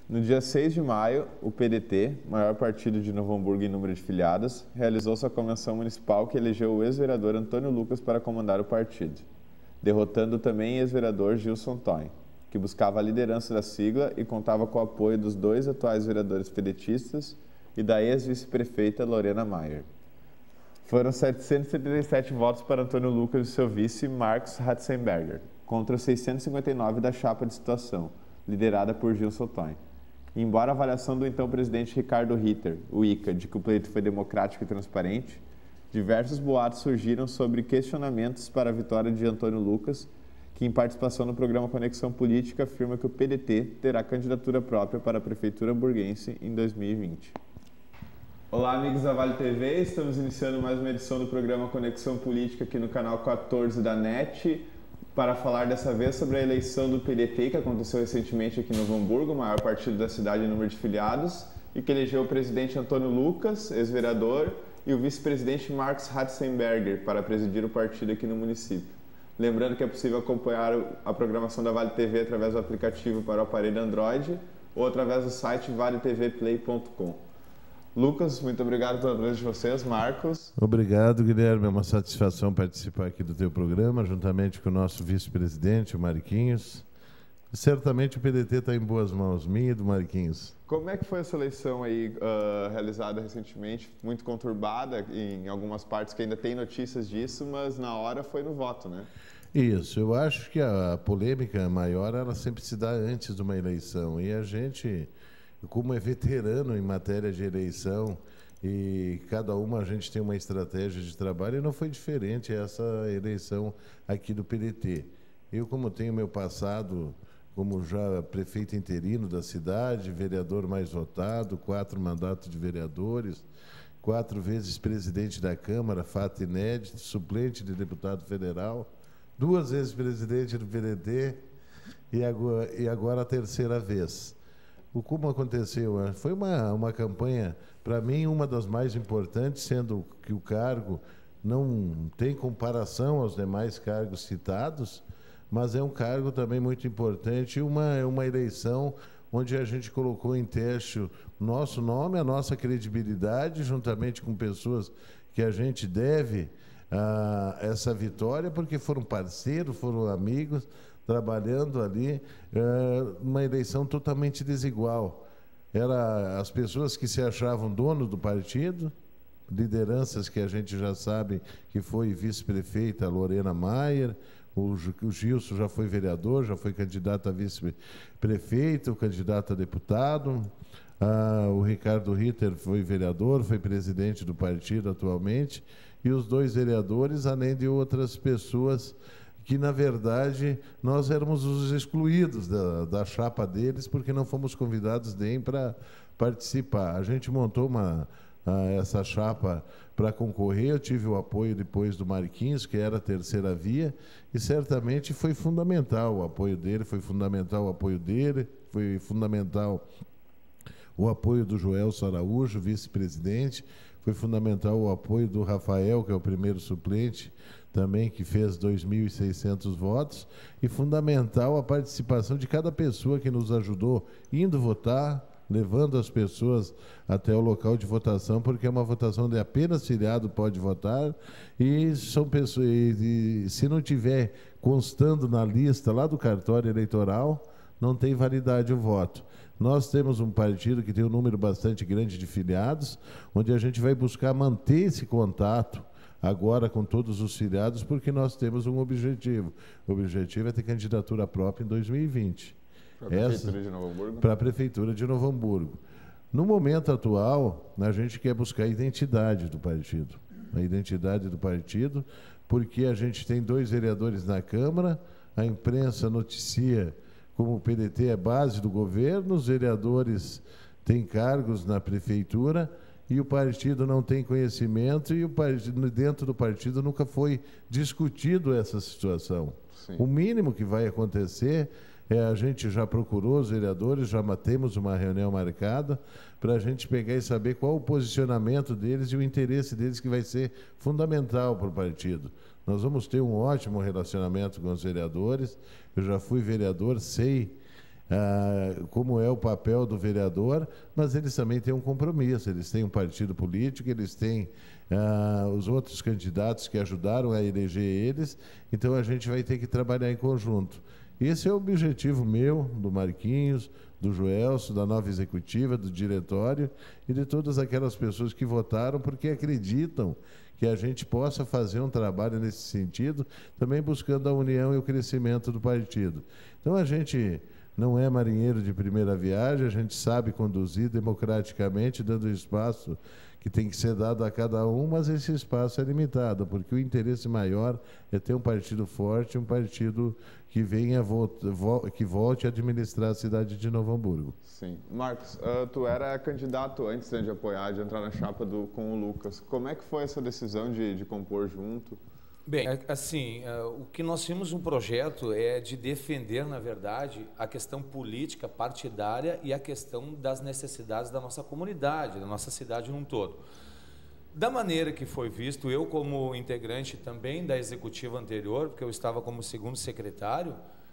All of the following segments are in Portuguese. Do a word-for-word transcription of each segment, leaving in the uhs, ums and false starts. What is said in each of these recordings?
No dia seis de maio, o P D T, maior partido de Novo Hamburgo em número de filiados, realizou sua convenção municipal que elegeu o ex-vereador Antônio Lucas para comandar o partido, derrotando também o ex-vereador Gilson Toim, que buscava a liderança da sigla e contava com o apoio dos dois atuais vereadores pedetistas e da ex-vice-prefeita Lorena Maier. Foram setecentos e setenta e sete votos para Antônio Lucas e seu vice, Marcos Ratzenberger, contra seiscentos e cinquenta e nove da chapa de situação, liderada por Gilson Toim. Embora a avaliação do então presidente Ricardo Ritter, o I C A, de que o pleito foi democrático e transparente, diversos boatos surgiram sobre questionamentos para a vitória de Antônio Lucas, que em participação no programa Conexão Política afirma que o P D T terá candidatura própria para a Prefeitura Hamburguense em dois mil e vinte. Olá, amigos da Vale T V, estamos iniciando mais uma edição do programa Conexão Política aqui no canal quatorze da N E T, para falar dessa vez sobre a eleição do P D T, que aconteceu recentemente aqui em Novo Hamburgo, o maior partido da cidade em número de filiados, e que elegeu o presidente Antônio Lucas, ex-vereador, e o vice-presidente Marcos Ratzenberger para presidir o partido aqui no município. Lembrando que é possível acompanhar a programação da Vale T V através do aplicativo para o aparelho Android ou através do site vale t v play ponto com. Lucas, muito obrigado pela presença de vocês. Marcos. Obrigado, Guilherme. É uma satisfação participar aqui do teu programa, juntamente com o nosso vice-presidente, o Mariquinhos. Certamente o P D T está em boas mãos, minha e do Mariquinhos. Como é que foi essa eleição aí uh, realizada recentemente? Muito conturbada em algumas partes que ainda tem notícias disso, mas na hora foi no voto, né? Isso, eu acho que a polêmica maior ela sempre se dá antes de uma eleição. E a gente, como é veterano em matéria de eleição, e cada uma a gente tem uma estratégia de trabalho, e não foi diferente essa eleição aqui do P D T. Eu, como tenho meu passado como já prefeito interino da cidade, vereador mais votado, quatro mandatos de vereadores, quatro vezes presidente da Câmara, fato inédito, suplente de deputado federal, duas vezes presidente do P D T e agora, e agora a terceira vez. O como aconteceu? Foi uma, uma campanha, para mim, uma das mais importantes, sendo que o cargo não tem comparação aos demais cargos citados, mas é um cargo também muito importante, uma, uma eleição onde a gente colocou em teste o nosso nome, a nossa credibilidade, juntamente com pessoas que a gente deve a essa vitória, porque foram parceiros, foram amigos, trabalhando ali, uh, uma eleição totalmente desigual. Era as pessoas que se achavam dono do partido, lideranças que a gente já sabe que foi vice-prefeita Lorena Maier, o Gilson já foi vereador, já foi candidato a vice-prefeito, candidato a deputado. Ah, o Ricardo Ritter foi vereador, foi presidente do partido atualmente. E os dois vereadores, além de outras pessoas que, na verdade, nós éramos os excluídos da, da chapa deles, porque não fomos convidados nem para participar. A gente montou uma, a, essa chapa para concorrer, eu tive o apoio depois do Mariquinhos, que era a terceira via, e certamente foi fundamental o apoio dele, foi fundamental o apoio dele, foi fundamental o apoio do Joelson Araújo, vice-presidente, foi fundamental o apoio do Rafael, que é o primeiro suplente, também, que fez dois mil e seiscentos votos, e fundamental a participação de cada pessoa que nos ajudou indo votar, levando as pessoas até o local de votação, porque é uma votação onde apenas filiado pode votar, e são pessoas, e, e, se não tiver constando na lista lá do cartório eleitoral, não tem validade o voto. Nós temos um partido que tem um número bastante grande de filiados, onde a gente vai buscar manter esse contato agora com todos os filiados, porque nós temos um objetivo. O objetivo é ter candidatura própria em dois mil e vinte. Para a Prefeitura de Novo Hamburgo? Para a Prefeitura de Novo Hamburgo. No momento atual, a gente quer buscar a identidade do partido. A identidade do partido, porque a gente tem dois vereadores na Câmara, a imprensa noticia como o P D T é base do governo, os vereadores têm cargos na Prefeitura e o partido não tem conhecimento, e o partido, dentro do partido nunca foi discutido essa situação. Sim. O mínimo que vai acontecer é, a gente já procurou os vereadores, já temos uma reunião marcada para a gente pegar e saber qual o posicionamento deles e o interesse deles, que vai ser fundamental para o partido. Nós vamos ter um ótimo relacionamento com os vereadores. Eu já fui vereador, sei ah, como é o papel do vereador, mas eles também têm um compromisso, eles têm um partido político, eles têm ah, os outros candidatos que ajudaram a eleger eles, então a gente vai ter que trabalhar em conjunto. Esse é o objetivo meu, do Marquinhos, do Joelso, da nova executiva, do diretório e de todas aquelas pessoas que votaram porque acreditam que a gente possa fazer um trabalho nesse sentido, também buscando a união e o crescimento do partido. Então a gente não é marinheiro de primeira viagem, a gente sabe conduzir democraticamente, dando espaço que tem que ser dado a cada um, mas esse espaço é limitado, porque o interesse maior é ter um partido forte, um partido que venha que volte a administrar a cidade de Novo Hamburgo. Sim. Marcos, uh, tu era candidato antes, né, de apoiar, de entrar na chapa do, com o Lucas. Como é que foi essa decisão de, de compor junto? Bem, assim, uh, o que nós tínhamos um projeto é de defender, na verdade, a questão política partidária e a questão das necessidades da nossa comunidade, da nossa cidade num todo. Da maneira que foi visto, eu como integrante também da executiva anterior, porque eu estava como segundo secretário,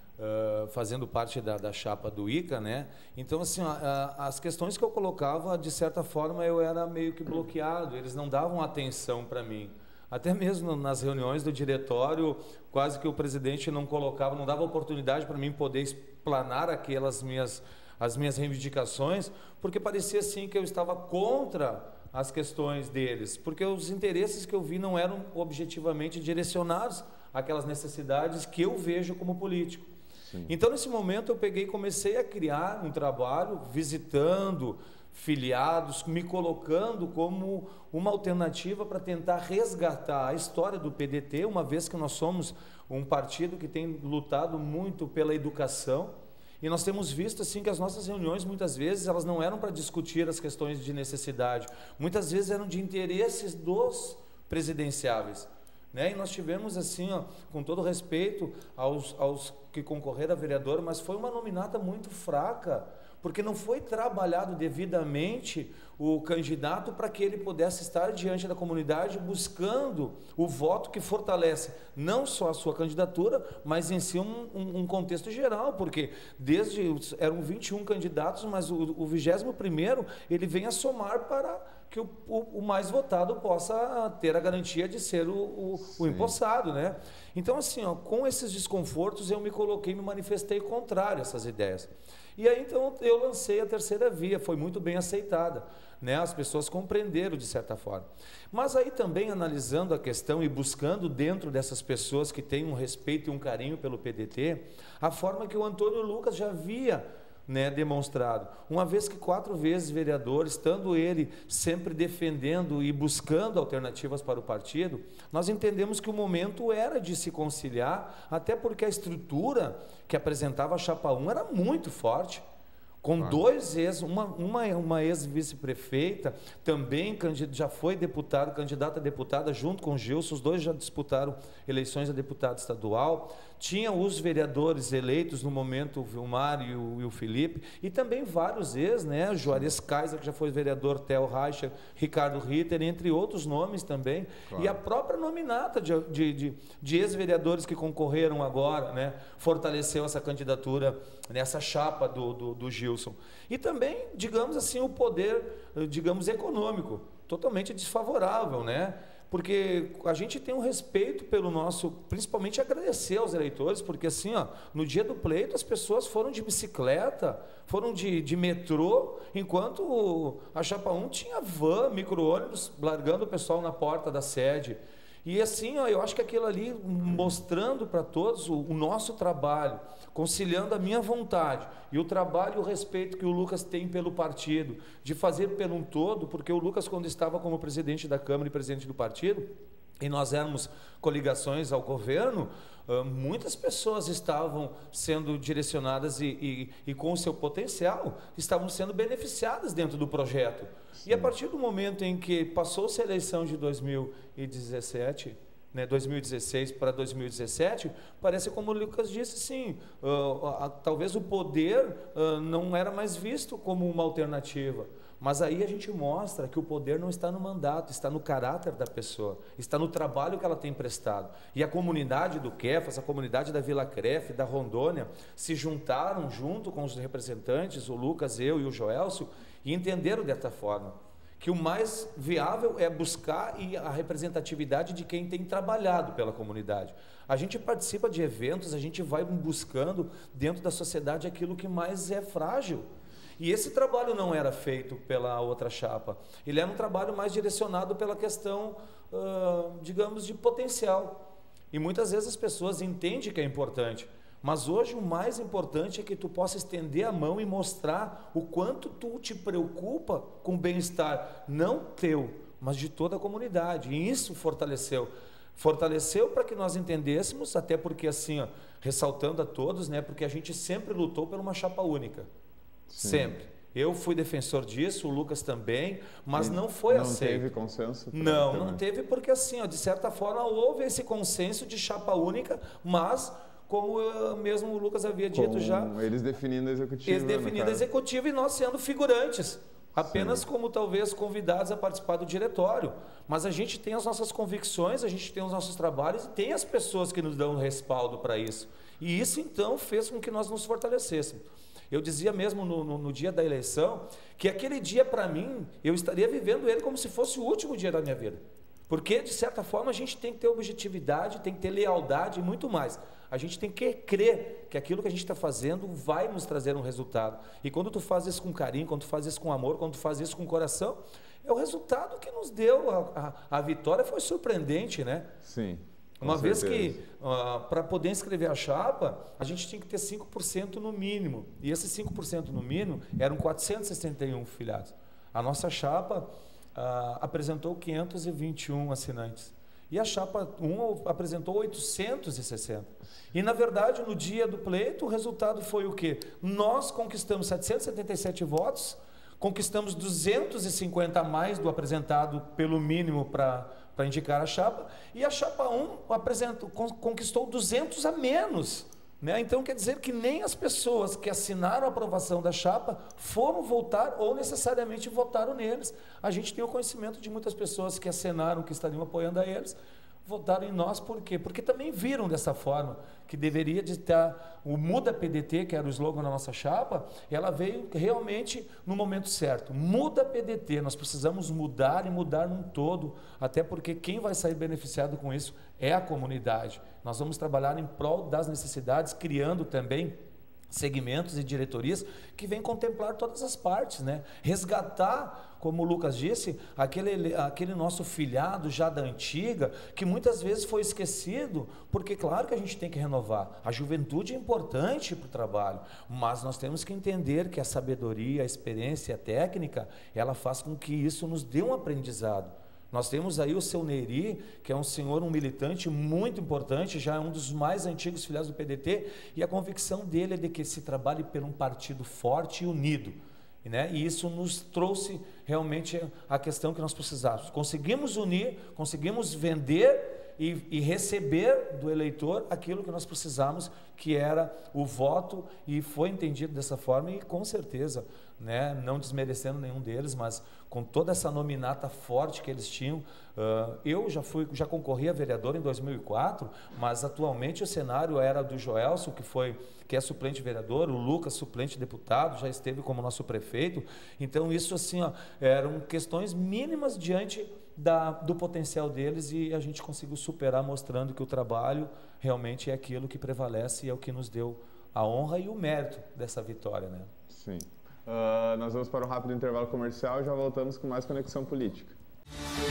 uh, fazendo parte da, da chapa do I C A, né? Então, assim, uh, as questões que eu colocava, de certa forma, eu era meio que bloqueado, eles não davam atenção para mim. Até mesmo nas reuniões do diretório, quase que o presidente não colocava, não dava oportunidade para mim poder explanar aquelas minhas, as minhas reivindicações, porque parecia assim que eu estava contra as questões deles, porque os interesses que eu vi não eram objetivamente direcionados àquelas necessidades que eu vejo como político. Sim. Então, nesse momento, eu peguei e comecei a criar um trabalho, visitando filiados, me colocando como uma alternativa para tentar resgatar a história do P D T, uma vez que nós somos um partido que tem lutado muito pela educação, e nós temos visto assim que as nossas reuniões, muitas vezes, elas não eram para discutir as questões de necessidade, muitas vezes eram de interesses dos presidenciáveis, né? E nós tivemos assim, ó, com todo respeito aos, aos que concorreram a vereador, mas foi uma nominata muito fraca, porque não foi trabalhado devidamente o candidato para que ele pudesse estar diante da comunidade buscando o voto que fortalece não só a sua candidatura, mas em si um, um, um contexto geral, porque desde eram vinte e um candidatos, mas o, o vigésimo primeiro ele vem a somar para que o, o, o mais votado possa ter a garantia de ser o, o, o empossado, né? Então, assim, ó, com esses desconfortos eu me coloquei, me manifestei contrário a essas ideias. E aí, então, eu lancei a terceira via, foi muito bem aceitada, né? As pessoas compreenderam de certa forma. Mas aí também, analisando a questão e buscando dentro dessas pessoas que têm um respeito e um carinho pelo P D T, a forma que o Antônio Lucas já havia, né, demonstrado, uma vez que quatro vezes vereador, estando ele sempre defendendo e buscando alternativas para o partido, nós entendemos que o momento era de se conciliar, até porque a estrutura que apresentava a chapa um era muito forte, com ah. dois ex, uma, uma, uma ex-vice-prefeita, também já foi deputado, candidata a deputada, junto com o Gilson, os dois já disputaram eleições a deputado estadual, tinha os vereadores eleitos no momento, o Vilmar e o, e o Felipe, e também vários ex, né, Juarez Kaiser, que já foi vereador, Theo Reicher, Ricardo Ritter, entre outros nomes também, claro. E a própria nominata de, de, de, de ex-vereadores que concorreram agora, né, fortaleceu essa candidatura nessa chapa do, do, do Gilson. E também, digamos assim, o poder, digamos, econômico, totalmente desfavorável, né? Porque a gente tem um respeito pelo nosso, principalmente agradecer aos eleitores, porque assim, ó, no dia do pleito as pessoas foram de bicicleta, foram de, de metrô, enquanto a chapa um tinha van, micro-ônibus, largando o pessoal na porta da sede. E assim, ó, eu acho que aquilo ali, mostrando para todos o, o nosso trabalho, conciliando a minha vontade e o trabalho e o respeito que o Lucas tem pelo partido, de fazer pelo um todo, porque o Lucas, quando estava como presidente da Câmara e presidente do partido, e nós éramos coligações ao governo, muitas pessoas estavam sendo direcionadas e, e, e com o seu potencial, estavam sendo beneficiadas dentro do projeto. Sim. E a partir do momento em que passou-se a eleição de dois mil e dezessete, né, dois mil e dezesseis para dois mil e dezessete, parece como o Lucas disse, sim, uh, uh, talvez o poder uh, não era mais visto como uma alternativa. Mas aí a gente mostra que o poder não está no mandato, está no caráter da pessoa, está no trabalho que ela tem prestado. E a comunidade do Quefas, a comunidade da Vila Crefe, da Rondônia, se juntaram junto com os representantes, o Lucas, eu e o Joelcio, e entenderam dessa forma, que o mais viável é buscar a representatividade de quem tem trabalhado pela comunidade. A gente participa de eventos, a gente vai buscando dentro da sociedade aquilo que mais é frágil. E esse trabalho não era feito pela outra chapa, ele era um trabalho mais direcionado pela questão, uh, digamos, de potencial. E muitas vezes as pessoas entendem que é importante, mas hoje o mais importante é que tu possa estender a mão e mostrar o quanto tu te preocupa com o bem-estar, não teu, mas de toda a comunidade. E isso fortaleceu. Fortaleceu para que nós entendêssemos, até porque assim, ó, ressaltando a todos, né, porque a gente sempre lutou por uma chapa única. Sim. Sempre. Eu fui defensor disso, o Lucas também, mas e não foi não aceito. Não teve consenso? Não, também. não teve porque assim, ó, de certa forma houve esse consenso de chapa única, mas como eu, mesmo o Lucas havia dito com já... Eles definindo a executiva. Eles definindo a executiva e nós sendo figurantes. Apenas Sim. como talvez convidados a participar do diretório. Mas a gente tem as nossas convicções, a gente tem os nossos trabalhos e tem as pessoas que nos dão respaldo para isso. E isso então fez com que nós nos fortalecêssemos. Eu dizia mesmo no, no, no dia da eleição que aquele dia para mim, eu estaria vivendo ele como se fosse o último dia da minha vida. Porque de certa forma a gente tem que ter objetividade, tem que ter lealdade e muito mais. A gente tem que crer que aquilo que a gente está fazendo vai nos trazer um resultado. E quando tu faz isso com carinho, quando tu faz isso com amor, quando tu faz isso com coração, é o resultado que nos deu a, a, a vitória. Foi surpreendente, né? Sim. Uma vez que, uh, para poder inscrever a chapa, a gente tinha que ter cinco por cento no mínimo. E esses cinco por cento no mínimo eram quatrocentos e sessenta e um filiados. A nossa chapa uh, apresentou quinhentos e vinte e um assinantes. E a chapa um apresentou oitocentos e sessenta. E, na verdade, no dia do pleito, o resultado foi o quê? Nós conquistamos setecentos e setenta e sete votos, conquistamos duzentos e cinquenta a mais do apresentado pelo mínimo para para indicar a chapa, e a chapa um apresentou, conquistou duzentos a menos. Né? Então, quer dizer que nem as pessoas que assinaram a aprovação da chapa foram votar ou necessariamente votaram neles. A gente tem o conhecimento de muitas pessoas que assinaram, que estariam apoiando a eles, votaram em nós. Por quê? Porque também viram dessa forma, que deveria de estar o Muda P D T, que era o slogan da nossa chapa, ela veio realmente no momento certo. Muda P D T, nós precisamos mudar e mudar num todo, até porque quem vai sair beneficiado com isso é a comunidade. Nós vamos trabalhar em prol das necessidades, criando também segmentos e diretorias que vêm contemplar todas as partes, né? Resgatar, como o Lucas disse, aquele, aquele nosso filiado já da antiga, que muitas vezes foi esquecido, porque claro que a gente tem que renovar. A juventude é importante para o trabalho, mas nós temos que entender que a sabedoria, a experiência, a técnica, ela faz com que isso nos dê um aprendizado. Nós temos aí o seu Neri, que é um senhor, um militante muito importante, já é um dos mais antigos filiados do P D T, e a convicção dele é de que se trabalhe por um partido forte e unido. Né? E isso nos trouxe realmente a questão que nós precisávamos. Conseguimos unir, conseguimos vender e, e receber do eleitor aquilo que nós precisamos, que era o voto, e foi entendido dessa forma, e com certeza, né, não desmerecendo nenhum deles, mas com toda essa nominata forte que eles tinham. Uh, eu já fui, já concorri a vereador em dois mil e quatro, mas atualmente o cenário era do Joelcio, que foi, que é suplente vereador, o Lucas, suplente deputado, já esteve como nosso prefeito. Então isso assim, ó, eram questões mínimas diante da, do potencial deles, e a gente conseguiu superar, mostrando que o trabalho realmente é aquilo que prevalece e é o que nos deu a honra e o mérito dessa vitória, né? Sim. Uh, nós vamos para um rápido intervalo comercial e já voltamos com mais Conexão Política.